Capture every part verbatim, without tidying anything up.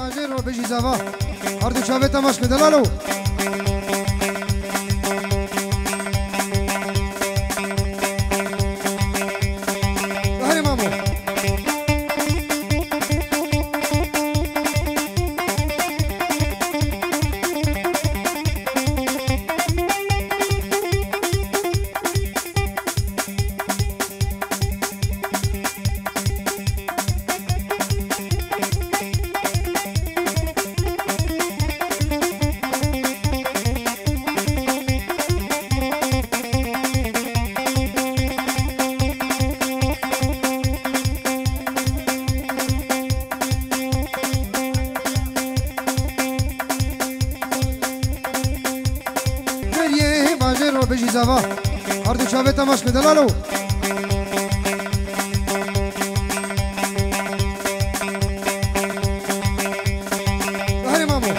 باجر و بجی زوا هر دو چاوه تماش که دلالو بهری مامو بجی زوا هر دو چاوه تماش که دلالو بهری مامو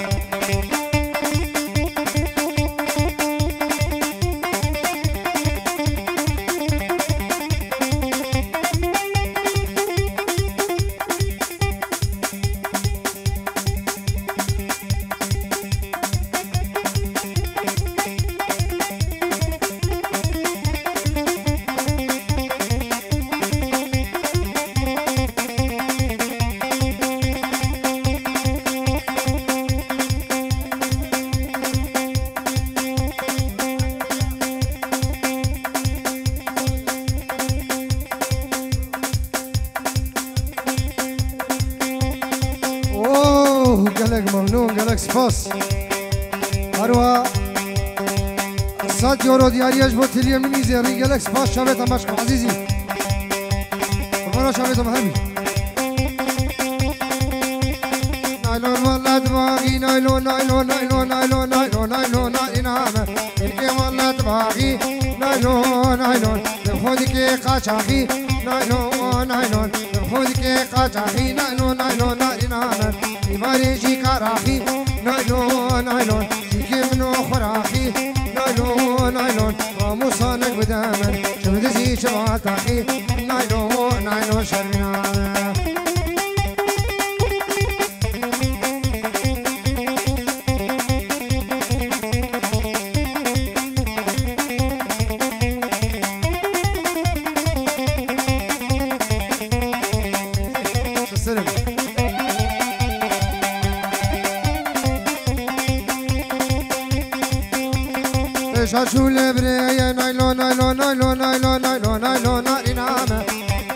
قالك ممنون قالك سباس هروها سات يورو دياريش بو تليه مني زيري قالك سباس شابت مشكو عزيزي مرة شابت مهمي نايلون والله دماغي نايلون نايلون نايلون نايلون نايلون نايلون نايلون إنكي والله دماغي نايلون نايلون خودك قاچاخي نايلون نايلون خودك قاچاخي نايلون نايلون نايلون ماري جي كراخي نايلون نايلون جيكي منو خراخي نايلون نايلون ومصانك بدامن شمدزي شماتاخي نايلون نايلون شرمنا شاشول بريا نايلون نايلون نايلون نايلون نايلون نايلون نايلون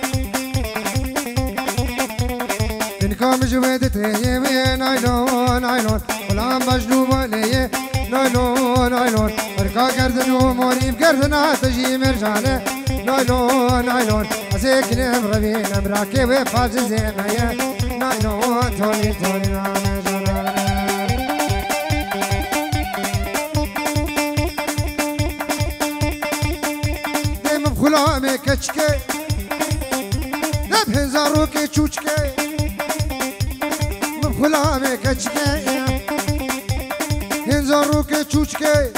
إنكم جويدتي نايلون نايلون غلام مجنوب عليه نايلون نايلون بركا قردن وموري بقردنا تجي مرجانه نايلون نايلون أسيكني بربينا براكي وفاز زينايا نايلون توني توني نايلون خلامه کچکه نب هزارو که چوچکه من خلامه کچکه هزارو که چوچکه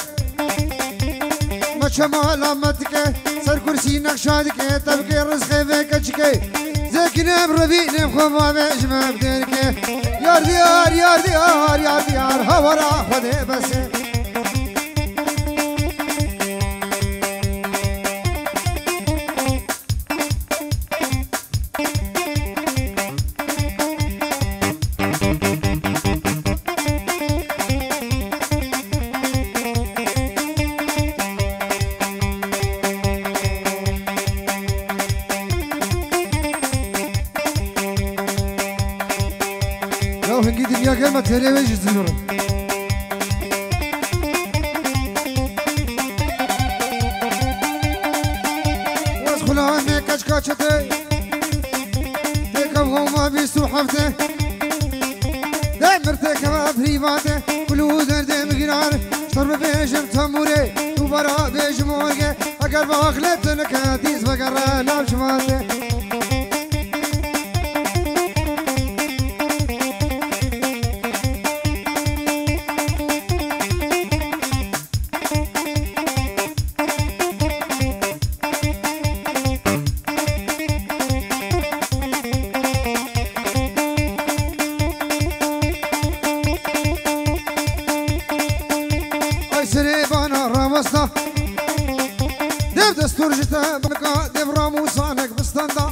ما شمال آمدکه سر کرسی نقشاد که تب که رزقه و کچکه زکنه بربینه خواه مجمع بدن که یار دیار یار دیار یار دیار هورا خوده بسه هنگی دنیا gelme televiz izliyorum. واس خلاني كاش كاشتي تكم هما بيسو حفته دمرتك ما بريفاته كلو درد مغيران شرب بيجم تموري وبرا بيجم ورقه اگر باخلتنك هاتيز بقرا نام شماته بشكسته بلقا دبرام وصانك بستندا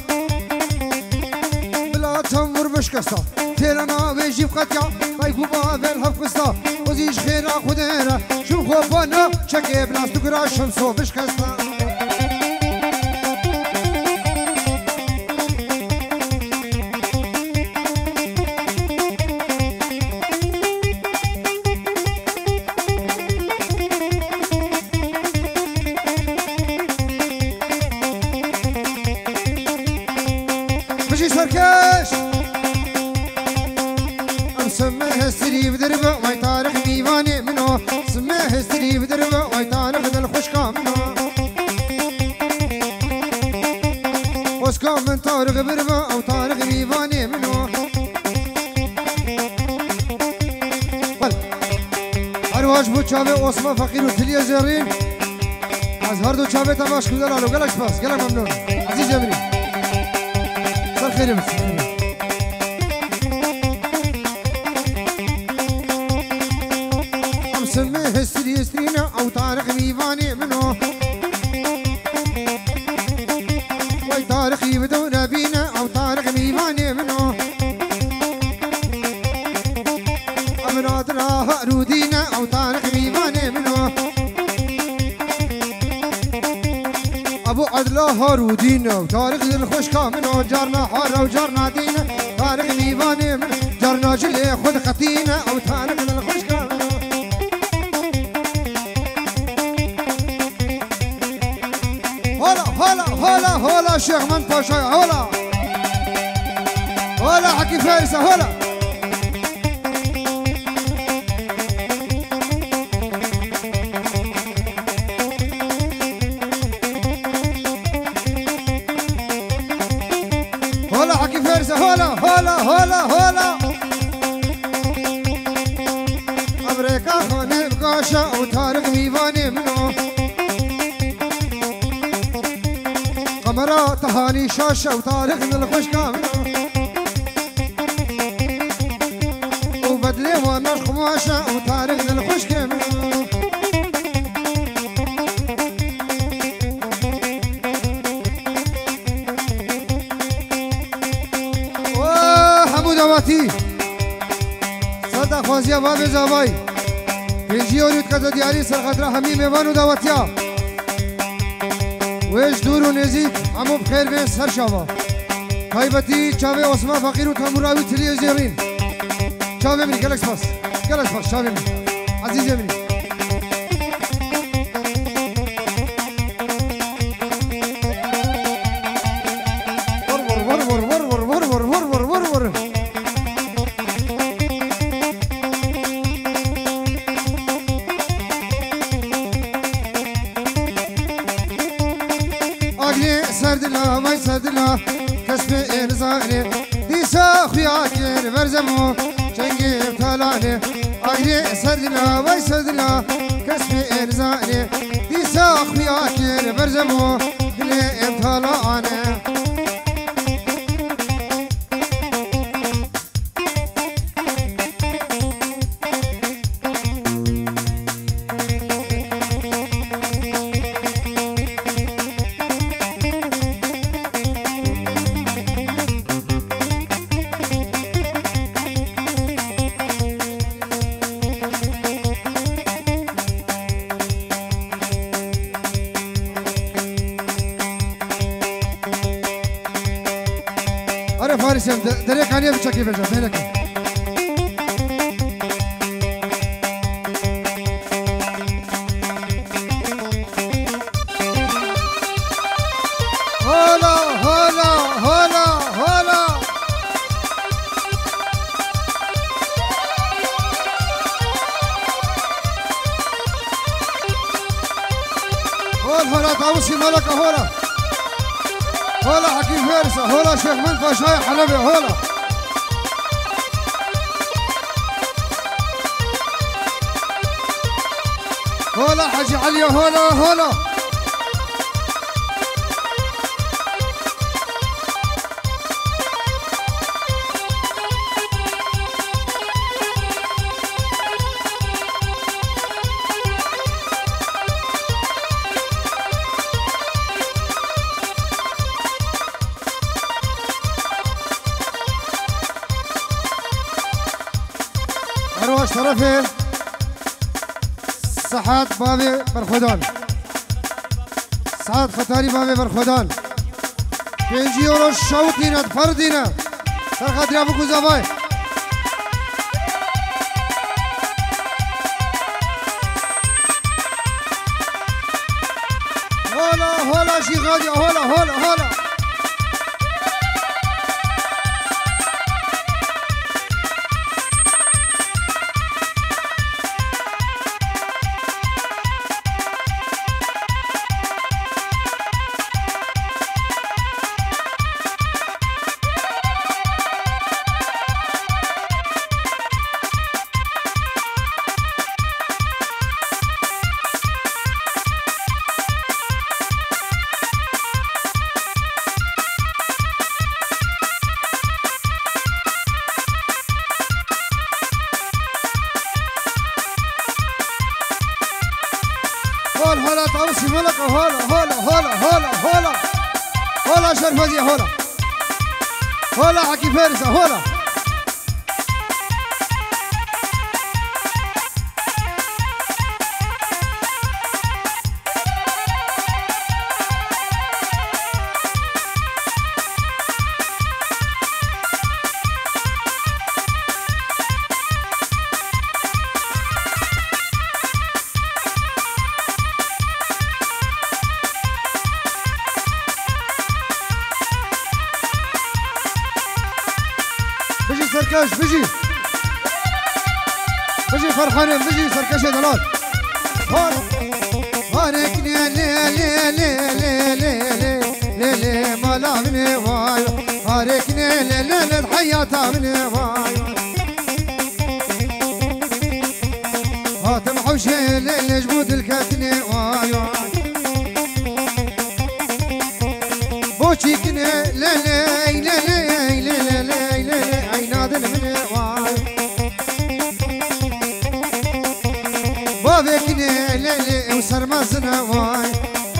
بلا تمر بشكسته تيرنا بيجيب قتيا بايكو بابل هفقستا وزيش خيرا خدينا شو خوفنا شكي بلاس تقرا شمسو بشكسته بشي سركش سمه سري بدربه واي طارق ديواني منو سمه سري بدربه واي طارق دل خشكا منو خشكا من طارق بربه او طارق ديواني منو بل ارواج بو چاوه عثمان فقير و تليه زرين از هر دو چاوه تماش کدر آلو گلک سپاس گلک ممنون عزیز جمری سر خیلی بسید سمه سري سرينا او طارق ميفاني منو واي طارق يبدونا بينا او طارق ميفاني منو امراض راها رودينا او طارق ميفاني منو ابو عدلاها رودينا وطارق ذي الخشكا منو جارنا حارة وجارنا دينا طارق ميفاني منو جارنا جلي خد خطينا او طارق ذي الخشكا هلا هلا هلا شيخ من باشا هلا هلا حكي فارسة هلا هلا حكي فارسة هلا هلا هلا هلا أمريكا خاني بقاشا وطارق ميفاني منو قمرة تهاني شاشة وطارق من الخشكا وبدلي وناش قماشة وطارق من الخشكا وحمود واتي صدق خوازيا بابي زاباي بيجي وريد كذا دياري سرخطرة حميم يبانو دواتيا ويش دور و نزيك عمو بخير بين سر شابا هايبتي چاوه عثمان فقير و تموراوي تليه زيرين چاوه مني گلک سپاس گلک سپاس چاوه مني عزيزي مني ور ور ور ور ور ور ور ور ور ور ور سردنا ما سردنا كسب إرزاني ديسا خياكير برزمو چنگي ابتالاني آغري سردنا ما سردنا كسب إرزاني ديسا خياكير برزمو دلي ابتالاني فارسيم دريك عنيا بتشكي بجا بينك هلا هلا هلا هلا هول هلا طاوسي ملكة هلا هلا حكيم فارسة هلا شيخ منفى شاي حلبي هلا هلا حجي علي هلا هلا باش طرفه صحات بابي برخودان سعاد ختاری بابي برخودان پنجی یورو شوقینا فردینا سرخط رابو گزابای هولا هولا شي غادي هولا هولا هولا هول هولا طاوسي ملك هولا هولا هولا هولا هولا هولا شرفزي هولا هولا حكي فارسة هولا بيجي سركش بيجي بيجي فرحانين بيجي سركش يا دلال هون هارك لي لي لي لي لي لي لي لي مالا مني واي هارك لي لي لي لي حياتها مني واي هاتم حوشي لي جبود الكاتني واي بوشي كني لي لي لي لي لي لي لي عينادن من واي بابك ليلي وصار مازنا واي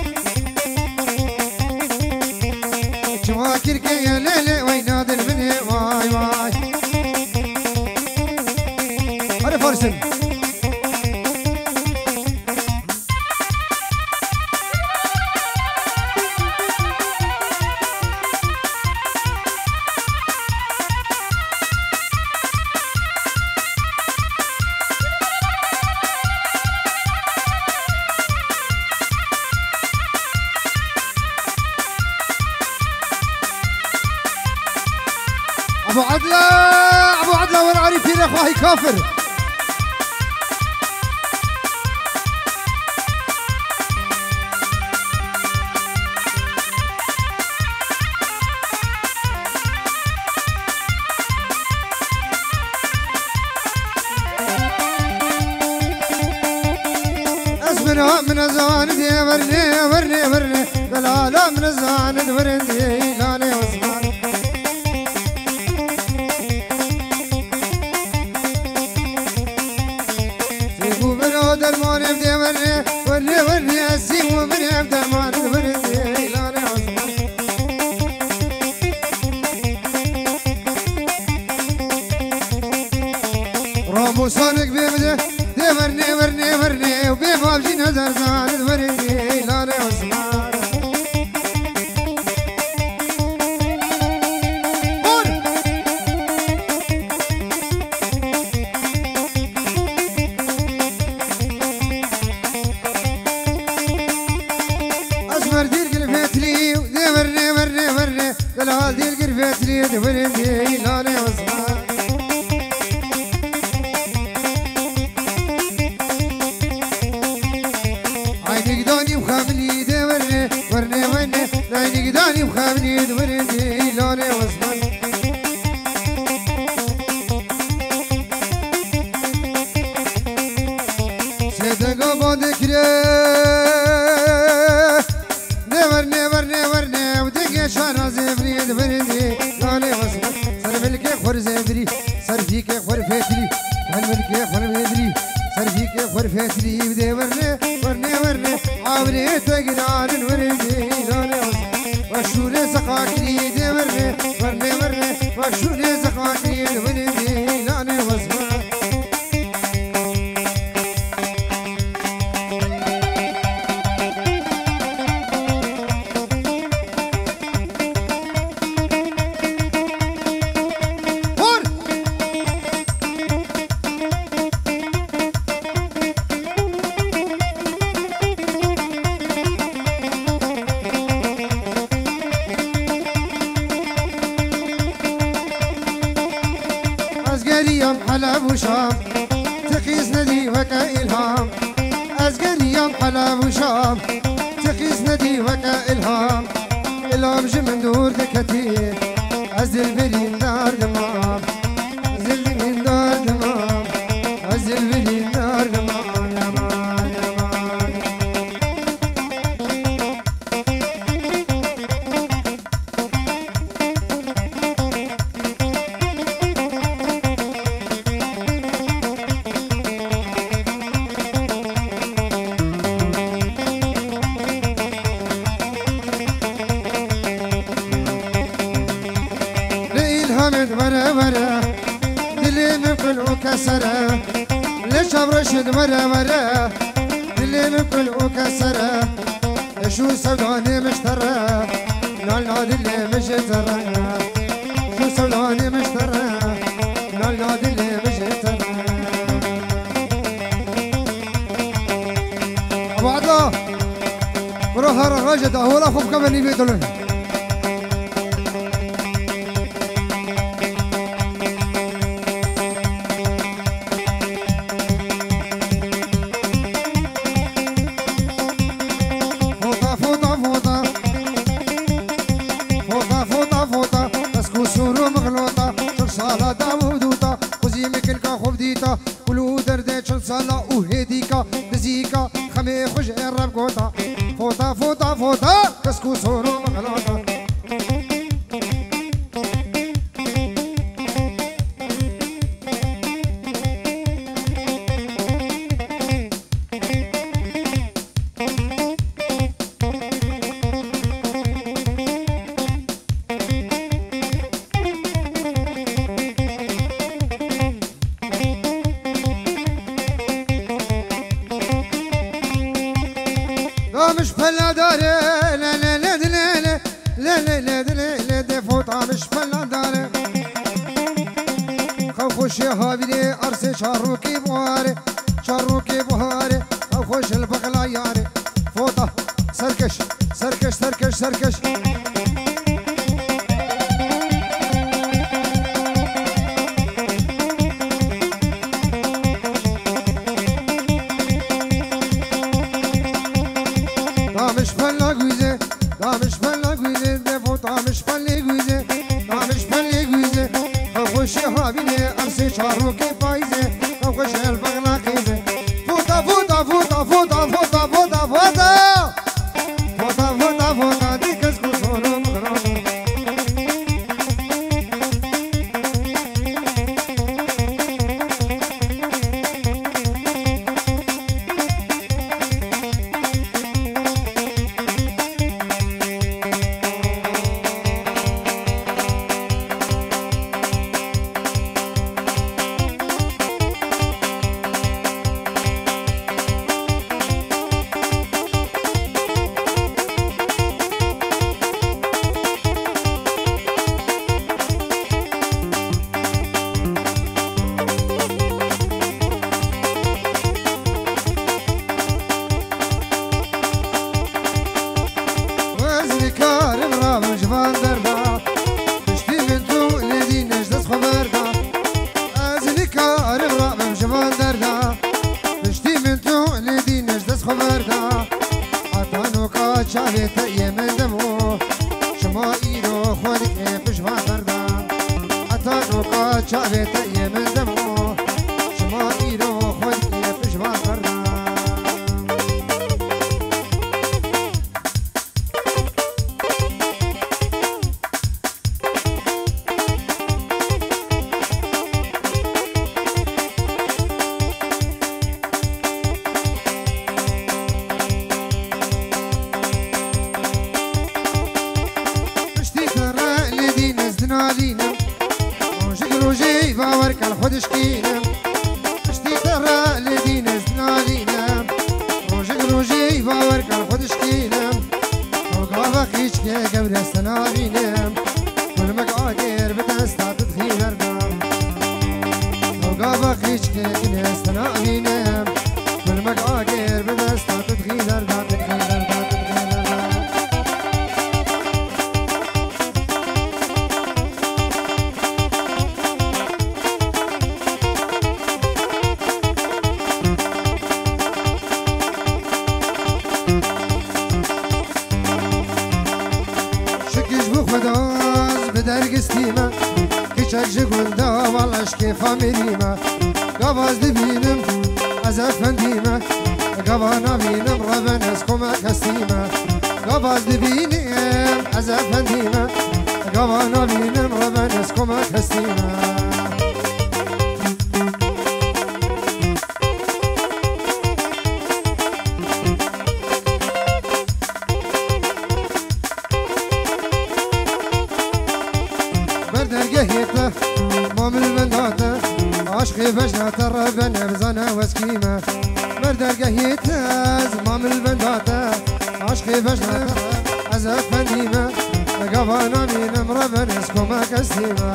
جواكرك يا ليلي وينادن من واي واي هذا فرسن ابو عدله ابو عدله وانا عارفين اخوي كافر اسمنا من الزوان دي ورني ورني ورني لا لا من الزوان دي ورني لا لا وزمان درمان بدي ورني ورني ورني اسيم وبني بدرمان ورني لا لا رامو صانك بيبدي دي ورني ورني ورني وبيباب جي نظر زان ورني لا لا دلال دي القرفات لي دورندي لاني وصغار عيني قداني وخاملي دورني ورني ورني عيني قداني وخاملي دورندي لاني وصغار سيدك بودك ورني ورني ورني ودقي شارع زفري دبرني لاني وصغر سر ملكي خور زفري سر فيك خور فاتري هل ملكي خور فاتري سر فيك خور فاتري بدي ورني ورني ورني عامري تقنان ورني لاني وصغر وشوني سقاكري دي ورني ورني ورني وشوني سقاكري ورني لاني وصغر أزقريم حلب وشام تقيس ندي وكا إلهام أزقريم حلب وشام تقيس ندي وكا إلهام إلهام جمن دور دكتي أزل برين دار دمام أزل برين دار دمام أزل برين دار دمام ورا ورا دلي من كل وكسرة ليش أبرشد ورا ورا دلي من كل وكسرة شو سوداني مشترى لا لا دلي مشترى شو سوداني مشترى لا لا دلي مشترى أبو عطا بروح هالرجل هو لا فوق كمان يبيتلون كلو درد چل سالا او هدیکا نزیکا خمی خوش رب گوتا فوتا فوتا فوتا کسکو سورو مغلاتا مش فلا داري لا لا لا لا لا لا لا لا لا لا فوطة مش فلا داري خوش هابيلي أرسي شاروكي بواري شاروكي بواري خوش البغلا ياري فوطة سركش سركش سركش سركش مش فلا گویزه دامش فلا گویزه دفوت دامش فلا گویزه دامش فلا گویزه خوشی هابینه ارسی چارو کی پایزه خوشی البغلا کیزه فوتا فوتا فوتا فوتا فوتا فوتا فوتا فوتا فوتا فوتا دیکس کو سونو مغرام یک جگونده والش که فامیلیمه گواز دبینم از افندیمه گوا نبینم ربن از کمک هستیمه گواز دبینم از افندیمه گوا نبینم ربن از کمک هستیمه بردرگهیت مامل بنداته عشقی بجنات ربنا بزنا وسكيمة بردرگهیت از مامل بنداته عشقی بجنات از افندیمه قوانا مینم ربنا اسكوما كستيمة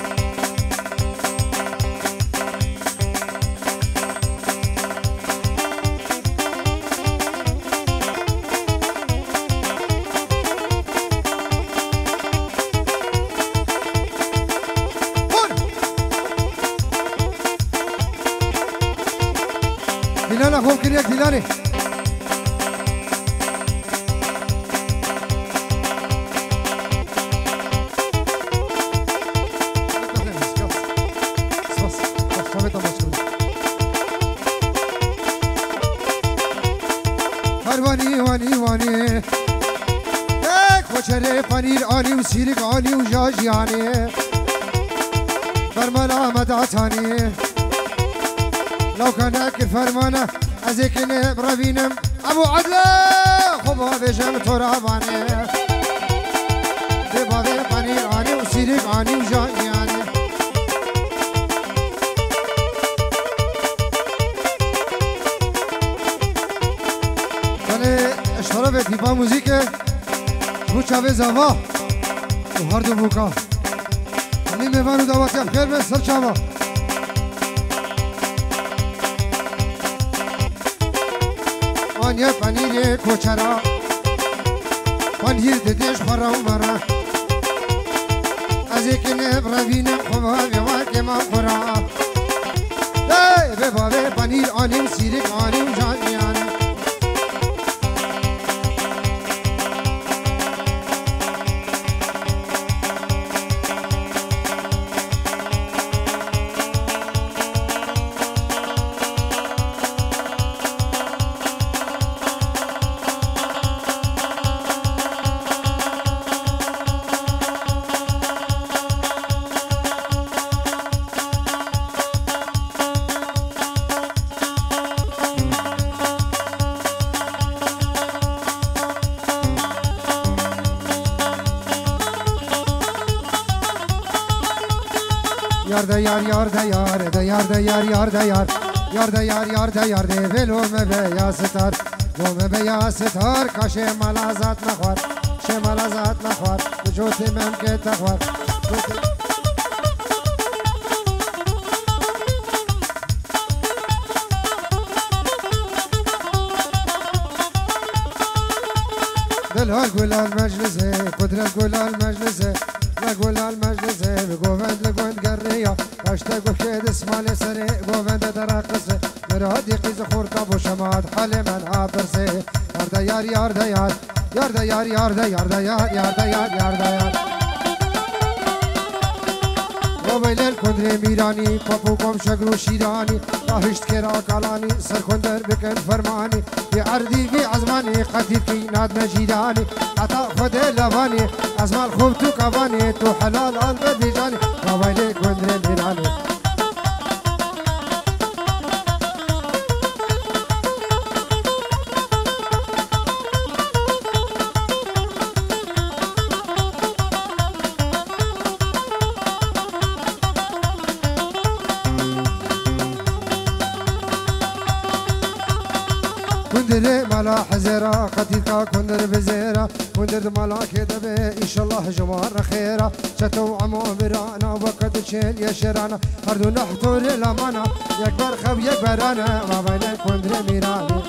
دلالة خوب كريك دلالة هرواني واني واني اك خوشري پنیر آنی و سیرک آنی و جاجی آنی فرمان آمد عطانی لو كان فرمانه ازيك بربينم ابو عدله خبا بجم تراباني ببابي قنير اني وسيرك اني وجاني اني انا اشترفت هيبا موزيكا بو چاوي زوا وهردو بوكا اني ميوانو دعوتي بخير بس سر چاوا آنیا پنیر کوچرا پنیر ددیش خورا و مرا از یک نبرابینم خوبا بیوار که ما خورا ای به بابه پنیر آنیم سیرک آنیم جانیانه یار ده یار یار ده یار ده یار ده یار یار ده یار یار ده یار یار ده یار ده ولومه به یا ستار لومه به یا ستار کاش ملازات نخوار ش ملازات نخوار وجود من که تخوار دلها گلال مجلسه قدرت گلال مجلسه لقول المجلس بقوفند لقوند قرية اشتاقوا كيد اسمالي سري قوفند دراقسي مرادي قيز خورتا بوشماد حالي من عابرسي يار دا يار يار دا يار يار دا يار يار دا يار دا يار يار دا يار يار دا يار وويل الكندري ميراني بابوكم شقرو شيراني راهشت كرا كالاني سركندر بكن فرماني بعردي بعزماني قتيل كي ناد مجيداني عطا خدي لباني أزمان خوب تو كفاني تو حلال البدي جاني وويل الكندري ميراني كندر مالا حزيرة قتيلكا كندر بزيرة كندر مالا كده بي إن شاء الله جمار خيرة شتو عمو برانا وقت تشيل يشرانا هردو نحتور لمانا يكبر خب يكبرانا ما بين كندر ميراني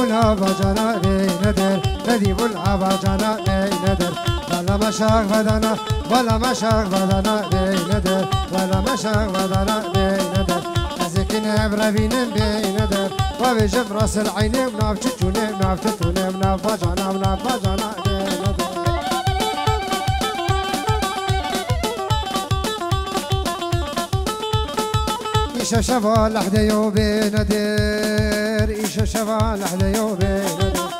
العبا جانا ندر نديب العبا جانا ندر ولا مشاق بدنا ولا مشاق بدنا ندر ولا مشاق بدنا ندر أزكنا بربينا ندر وبجم راس العين ونافشتوني ونافتوني ونافجانا ونافجانا ندر إيش شفا لحدا يوبي ندر إيش شفا لحدا يوبي ندر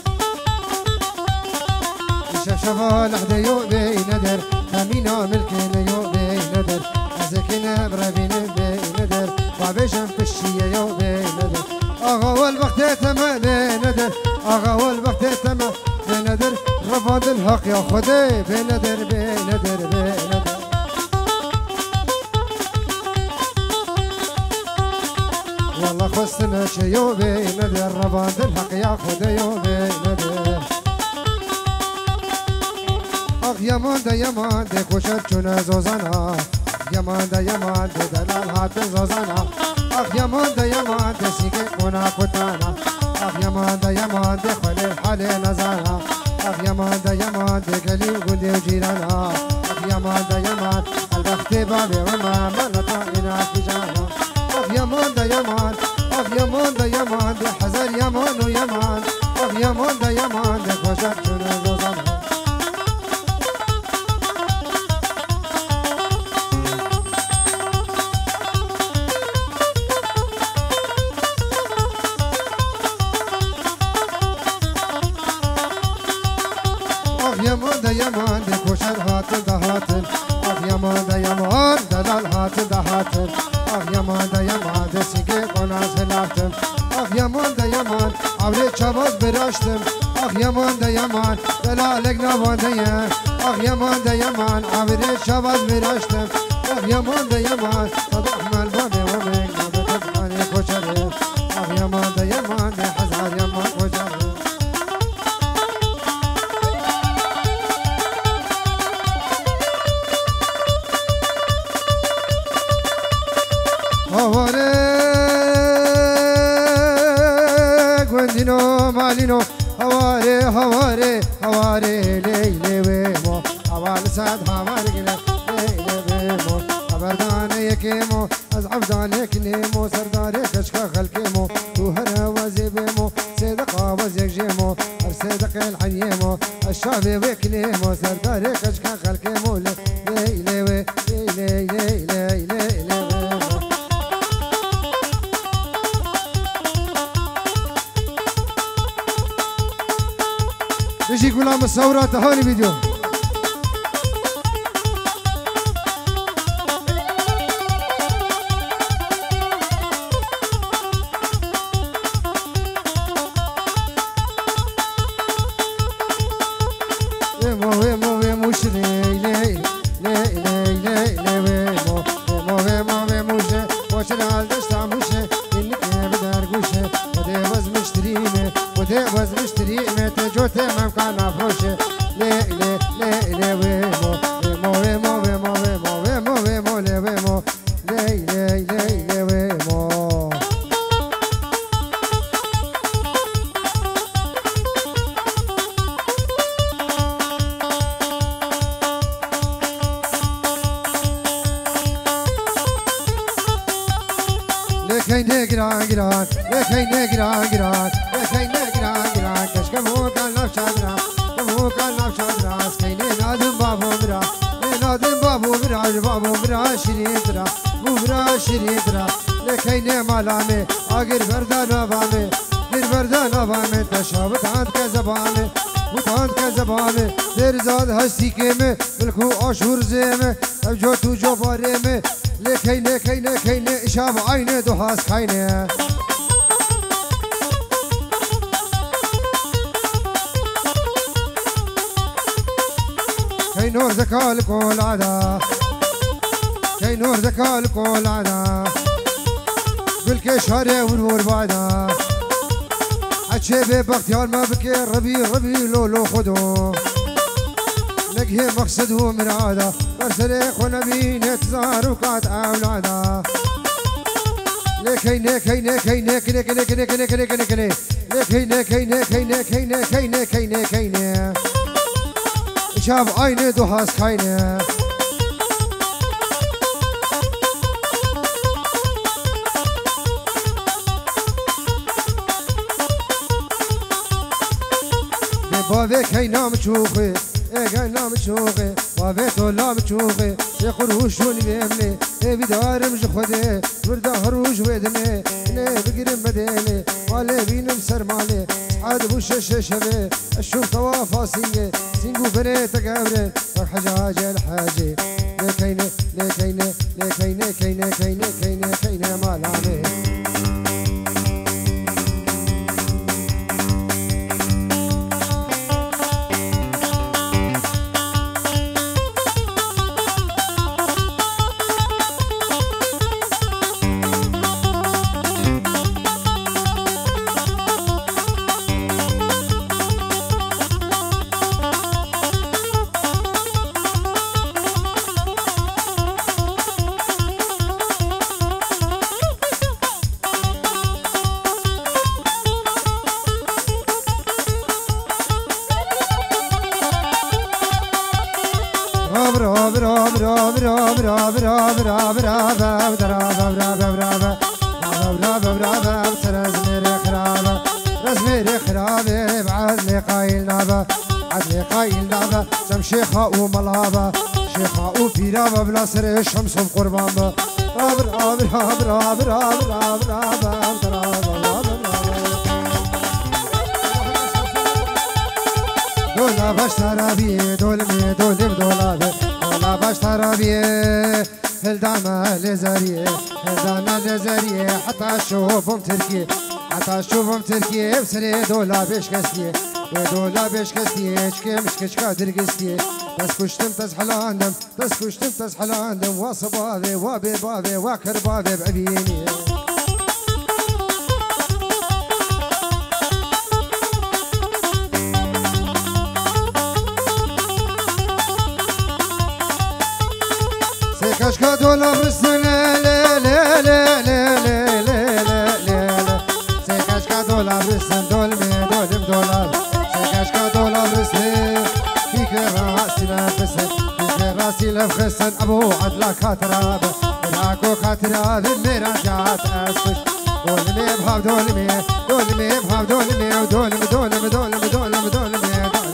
إيش شفا لحدا يوبي ندر خمينا ملكنا يوبي ندر أزكنا بربينا ندر وبجم فشية يوبي ندر أغا والوقت تما ندر أغا والوقت تما ندر رفض الحق يا خدي بندر بندر بندر والله خصنا شيوبي ندر رفض الحق يا خدي يوبي ندر أخ يمان دا يمان دي كوشت چون زوزانا يمان دا يمان دي دلال هات زوزانا أخ يمان دا يمان دي سيكي كونا كتانا أخ يمان دا يمان دي خلي حالي نزانا أخ يمان دا يمان دي قلي وقلي وجيرانا أخ يمان دا يمان البخت بابي وما ملطا إنا في جانا أخ يمان دا يمان أخ يمان دا يمان دي حزر يمان ويمان أخ يمان دا يمان دي كوشت چون زوزانا يمان دا يمان دي كوشر هاتن دا هاتن أخ يمان دا يمان دلال هاتن دا هاتن أخ يمان دا يمان دي سيكي قناز هلافتن أخ يمان دا يمان عوري چواز براشتن أخ يمان دا يمان دلالك نوان ديان أخ يمان دا يمان عوري چواز براشتن أخ يمان دا يمان صدق مالباني ومك نبتت عني كوشر أخ يمان دا يمان دي حزار يمان كوشر هواري قندينو مالينو هواري هواري هواري ليلي ويمو هوال ساد هواري ليلي ويمو خبردان يكيمو أزعف دانيك نيمو سرداري كشكا خلكيمو توهنا وزيبيمو صدقا وزيك جيمو الصدق الحييمو الشعبي ويكليمو سرداري كشكا خلكيمو ليلي وي ليلي ليلي ليلي بيجي غلام الثورة تهاني فيديو ويمو ويمو ويمو شري لي لي لي لي لي ويمو ويمو ويمو ويمو شي وشري عالدشتا موشي إنك بدار قوشي ودي وز مشتريني ودي وز مشتريني تجوتي ممكن أفروشي لي لي لي لي ويمو ويمو ويمو ويمو ويمو ويمو ويمو لي ويمو لي لي لي لي ويمو لكي نقران قران لكي نقران قران لكي نقران قران كشكمو كان نفشادنا كمو كان نفشادنا سكيني نادم بابو برا نادم بابو برا بابو برا شريطرا بو برا شريطرا لكي نمالامي آگر بردان آبامي در بردان آبامي تشابت عند كزبامي بطاند كزبامي در زاد هستی كيمي بلكو آشور زيمي جو تو جو باريمي لكي لكي لكي لإشاب عيني دهاس خيني كي نور ذكاء الكل عدا كي نور ذكاء الكل عدا بالكشاري ونور بعدا عجيبي باختيار ما بكي ربي ربي لولو خدو نقهي مقصده من عاده برسليخ ونبين يتزار وقات أولادا لكي لكي لكي لكي لكي لكي لكي لكي لكي كينه كينه كينه كينه كينه كينه كينه شاف عيني دوهاس كينه بابي كينا مشوخي كينا مشوخي بابي طولا مشوخي يخروش ونملي بدار مش خدي ورده هروج ودني ني بقرم بديني مالي بينم سر مالي عاد بوش ششبي اشوف طوافاسيه سينجو بني تقابرين حجاج الحاجي لكينه لكينه لكينه كينه كينه كينه كينه مال عليه شيخة وملابة شيخة وفيرابة بلا سر الشمس وقربان رابر رابر رابر رابر رابر رابر رابر دولا باش ترابيه دولمي دولم دولابي دولا باش ترابيه هلدانا لزاريه هلدانا لزاريه حتى اشوفهم تركي حتى اشوفهم تركي بسري دولا بيش كسيه دولا بيش كسيه اشكي مش كشكا درقستيه تس كشتم تس حلاندم تس كشتم تس حلاندم وصبابي وبيبابي وكربابي بعبيني سيكشكا دولا برسل لا لا لا لا لا لا لا سيكشكا دولا برسل دولمي دولم دولا سيكشكا دولا برسل فيك راسي لفسن فيك راسي لفخسن ابو عدلا كاتراب راكو كاتراب الميران جات اسكش دولمي بهاب دولمي دولمي بهاب دولمي ودولمي دولمي دولمي دولمي دولمي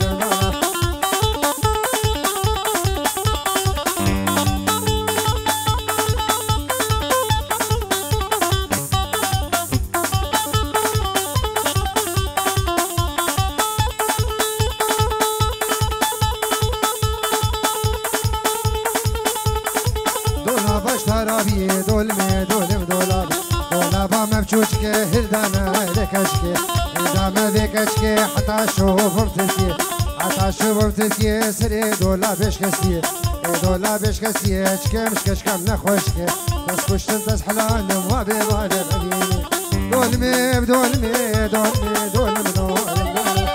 حتى اشوفهم تركي حتى اشوفهم تركي سري دولا بيش كسي دولا بيش كسي اشكي مش كشكم نخوشكي بس كشتم تس حلانم وابي وابي بعبيني دولمي بدولمي دولمي دولمي دولمي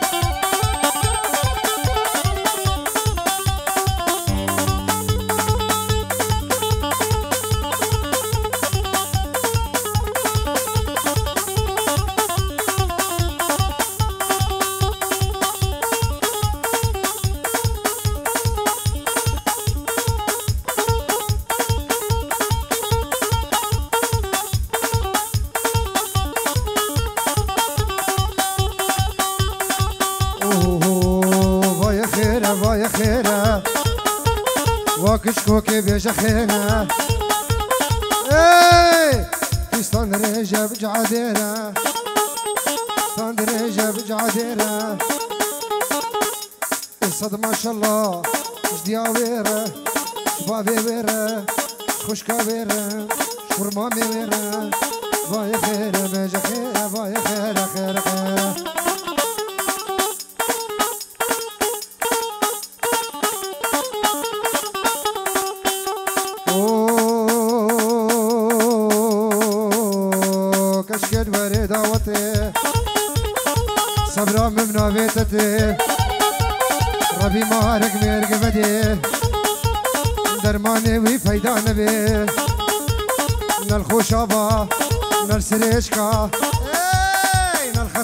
كشكوكي بيجا خينا اي فستان رجب جعديرة فستان رجب جعديرة الصد ما شاء الله جديا ويرة شبابي ويرة خشكا ويرة شورمامي ويرة باي خيرة بيجا خيرة باي خيرة خيرة خيرة صبرا ممنا بيتتي ربي مارك ميرق بدي درماني وي فايدة نبي نال خوشابا نال سريشكا نال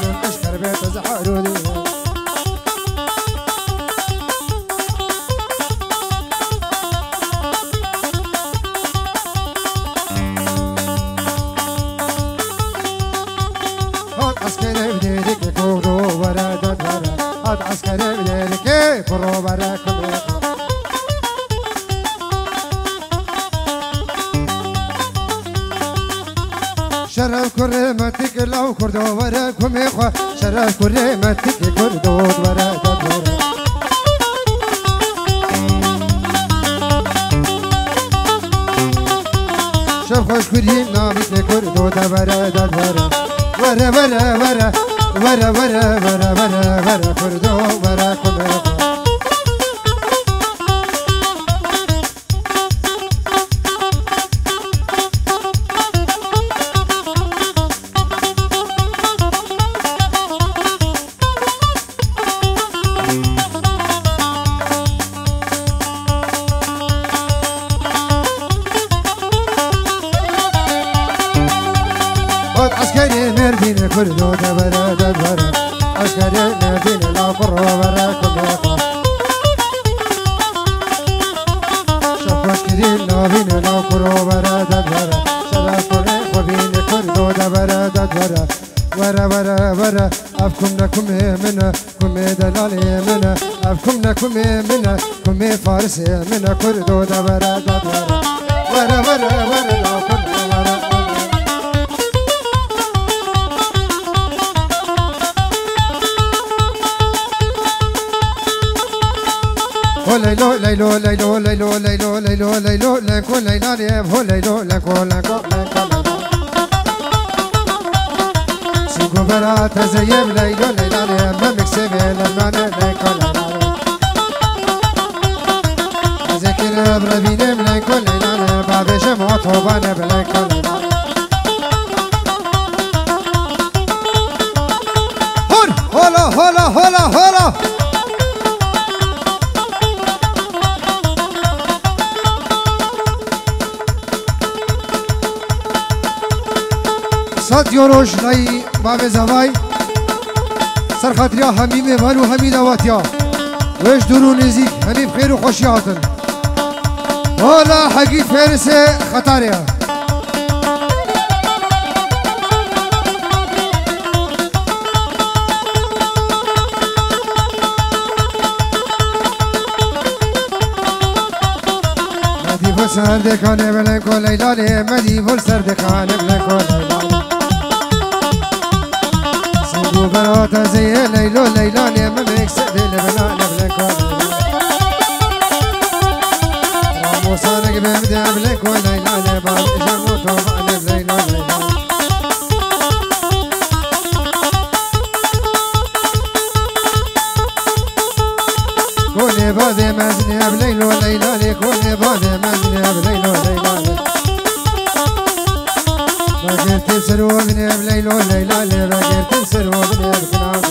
من اشكر بيت زحارودي هاد عسكري بديرك كورو ورا ددورا هاد عسكري بديرك كورو ورا كورو شرف كرمتك لو كردو ورا كمي خو شرف كرمتك كردو ورا ددورا شرف خوش كريم نابت كردو ورا ددورا ورا ورا ورا ورا ورا ورا ورا ورا كردو ورا كمي خو عسكري مردين كردو دبرا دبرا عسكري مردين لا قرو برا كلها شفاش كريم نابين لا قرو برا دبرا شرف كري خبين كردو دبرا دبرا ورا ورا ورا أفكم نكم منا كم دلالي منا أفكم نكم منا كم فارسي منا كردو دبرا دبرا ورا ورا ورا لا قرو برا ليلو ليلو ليلو ليلو ليلو ليلو ليلو لكو ليلا ليب هو ليلو لكو لكو لكو سوكو برا تزيب ليلو ليلا ليب ما مكسب لما لكو ليلا ذكر بربينم لكو ليلا ليب بعدش موطوبان بلكو ليلا هولا هولا هولا هولا سات یوروش نایی باب زوای سرخطریا همی میوان و همی دواتیا وش درو نزیک همی بخیر و خوشی هاتن والا حقی فارس خطاریا مدی بول سردکانه بلنکو لیلالی مدی بول سردکانه بلنکو لیلالی برات زي ليلو ليلاني ما بيكسب لبنان بلكو راموسانك بمدى بلكو ليلاني باب جموتو بقنا بليلو ليلاني بغير تنسر وبنيب ليلو ليلى لي بغير تنسر وبنيب كناب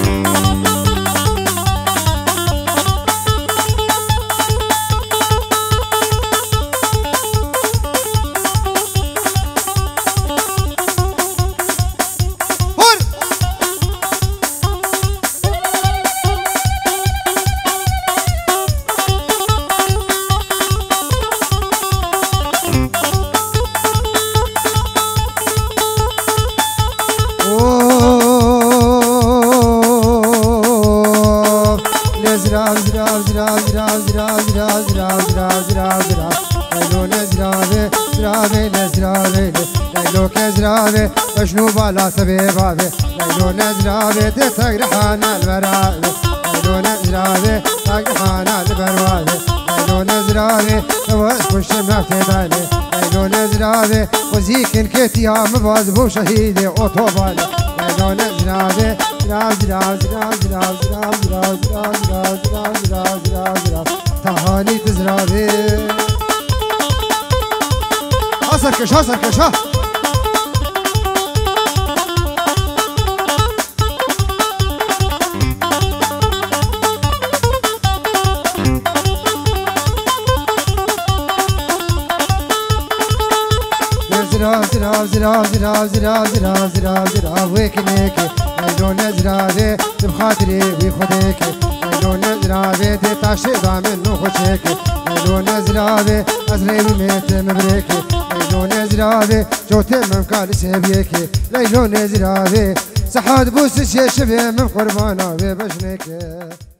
زراو زراو زراو زراو زراو زراو زراو زراو زراو زراو ليلو نزراوي زراوي نزراوي ليلو كزراوي مشنو بالا سبي بابي ليلو نزراوي دي تقرحانا البراوي ليلو نزراوي تقرحانا البراوي ليلو نزراوي توس كش مفتداني ليلو نزراوي وزيكن كتيا مباز بو شهيدي اوتوبالي ليلو نزراوي زراو زراو زراو زراو زراو زراو زراو زراو زراو زراو زراو زراو تهاني تزراوي حسن كش حسن كش ها زراو زراو زراو زراو زراو زراو زراو زراو ويكنيكي ليلو نزراوي بخاطري ويخديك ليلو نزراوي دي تاشي ضامن وخشيك ليلو نزراوي أزري وميت مبريكي ليلو نزراوي جوتي من قال سيبيكي ليلو نزراوي سحاد بوس الشيشبي من قربانا وبشنيكي